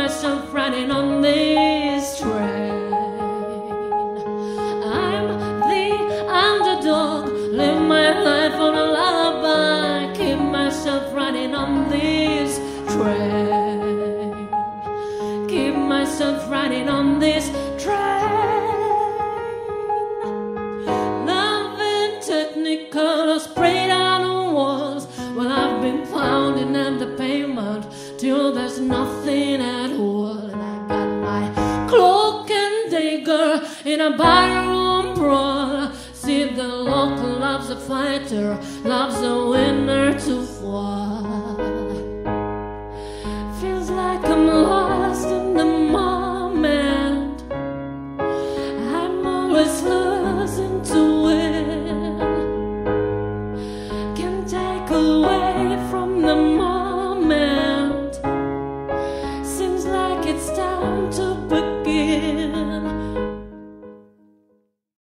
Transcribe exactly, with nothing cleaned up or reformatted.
myself riding on this train. I'm the underdog, live my life on a lullaby, keep myself riding on this train, keep myself riding on this train. Loving technicolor sprayed on the walls, well I've been pounding at the pavement till there's nothing at all. And I got my cloak and dagger in a barroom brawl. See, the local loves a fighter, loves a winner to fall. Feels like I'm lost in the moment, I'm always losing to win. Can't take away from the moment, seems like it's time to begin.